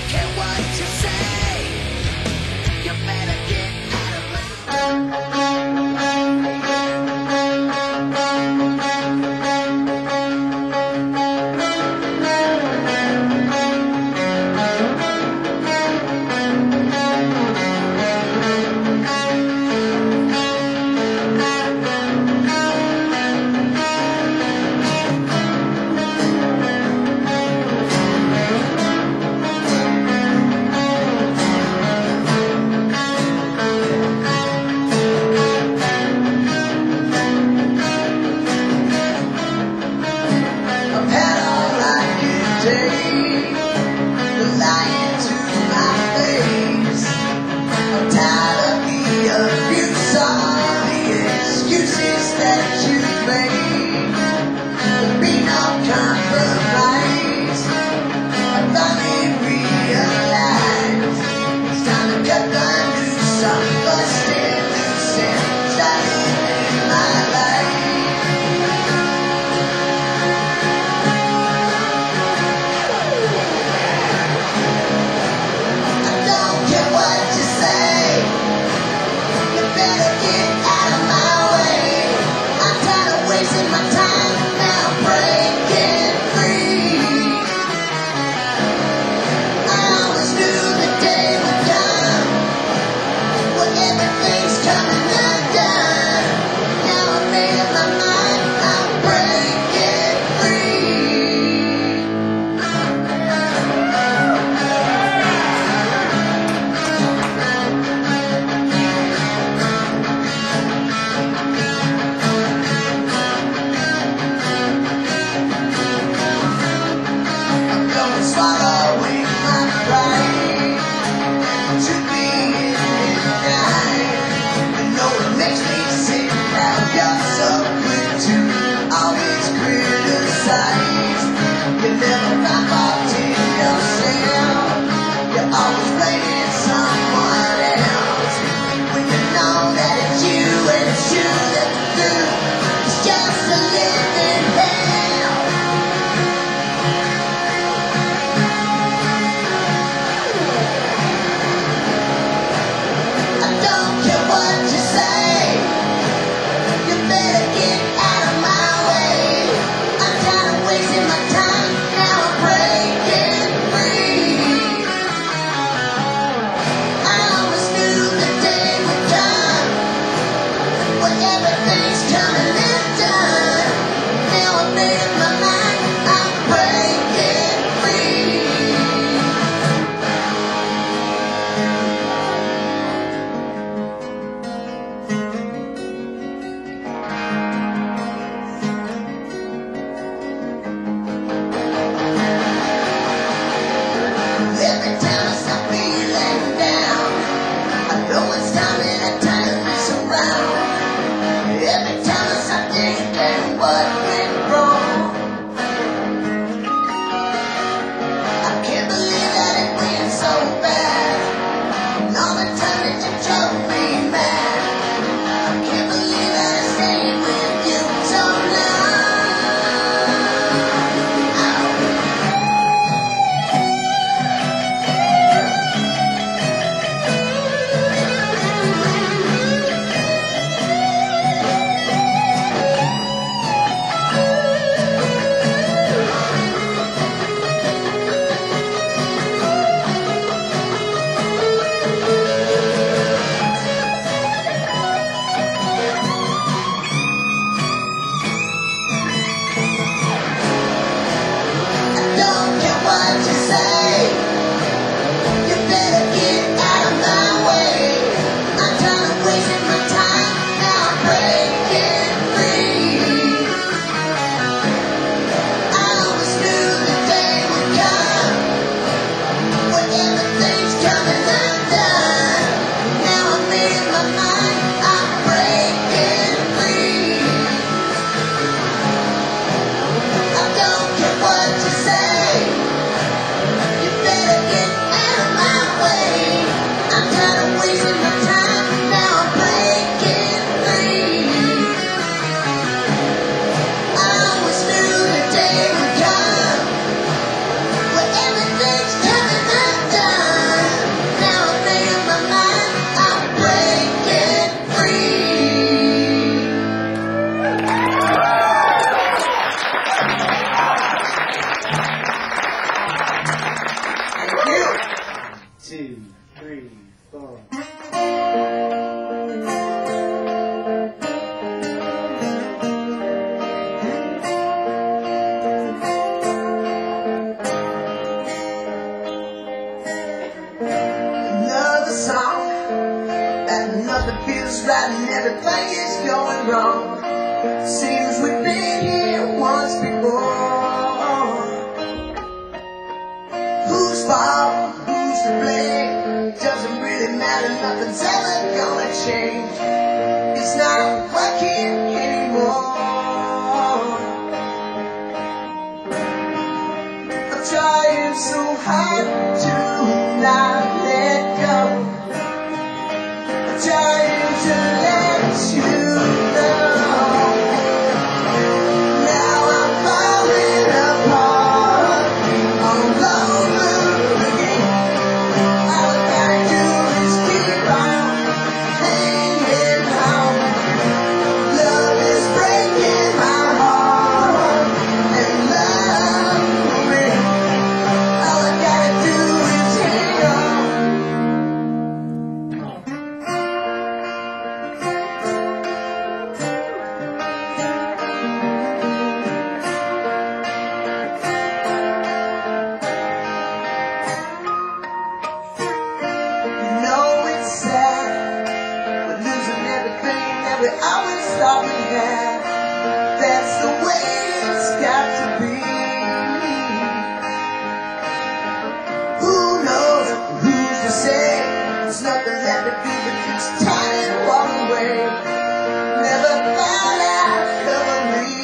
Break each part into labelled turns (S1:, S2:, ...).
S1: care what you say. You better get out of
S2: 2, 3, 4.
S3: Another song that nothing feels right and everything is going wrong. Seems we've been here once before. Whose fault? Who's to blame? Doesn't really matter, nothing's ever gonna change. It's not working anymore. I'm trying so hard to not let go. I'm trying to let you know. Now I'm falling apart all over again. All I gotta do is keep on hanging on. Love is breaking my heart, and love will. All I gotta do is hang on. You know it's sad, we're losing everything that we always thought we had. That's the way it's got to be. Who knows? Who's to say? There's nothing left to do but just turn and walk away. Never found out recovery.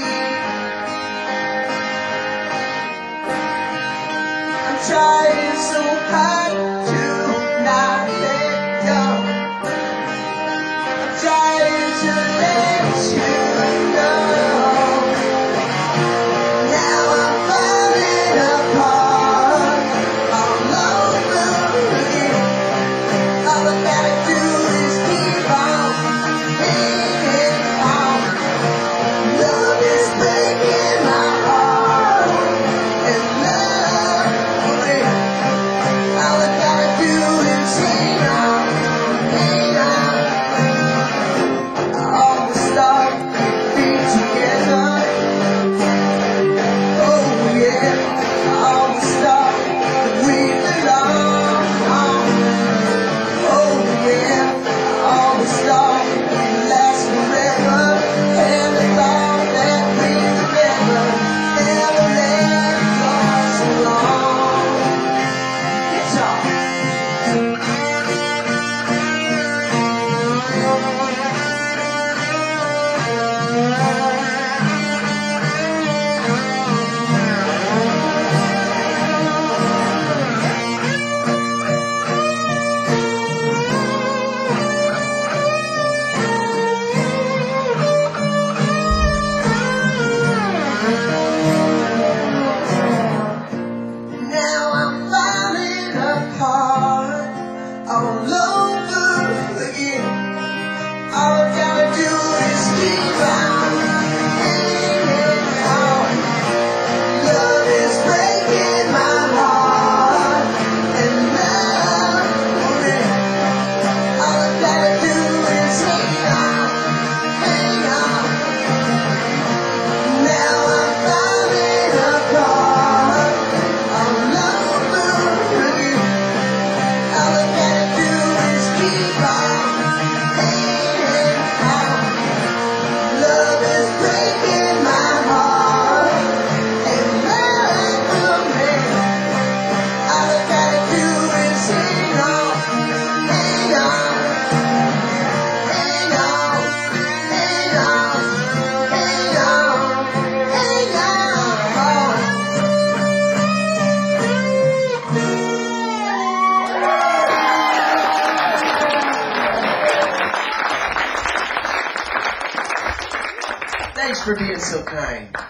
S3: I'm trying so hard to not let go. I'm trying to let you know. Now I'm falling apart all over again. All I gotta do is keep on hanging on. Love is breaking my heart, and love will. All I gotta do is hang on, hang on. I always thought we'd be together. Oh yeah, I always thought that we belong. Oh yeah, I always thought we'd last forever. And I thought that we would never let go so long. Guitar. Now I'm falling apart all over again. All I gotta do is keep on hanging on. Love is breaking my heart, and love will. All I gotta do is hang on, hang on. Now I'm falling apart all over again. All I gotta do is keep on hanging on. Love is breaking my heart, and love will mend. All I gotta do is hang on, hang on, hang on, hang on, hang on, hang on.
S2: Thanks for being so kind.